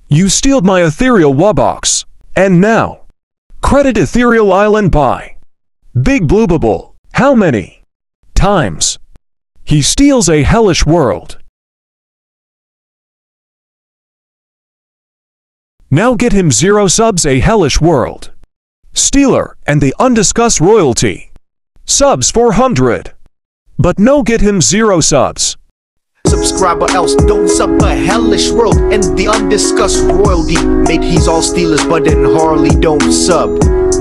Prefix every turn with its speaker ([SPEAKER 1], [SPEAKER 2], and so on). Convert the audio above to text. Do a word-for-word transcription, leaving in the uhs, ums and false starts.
[SPEAKER 1] You stealed my ethereal Wobox. And now, credit Ethereal Island by Big Blue Bubble. How many times he steals a hellish world? Now get him zero subs a hellish world. Stealer and the undiscussed royalty. Subs four hundred. But no get him zero subs.
[SPEAKER 2] Subscribe or else don't sub the hellish world and the undiscussed royalty. Mate, he's all stealers but in Harley don't sub.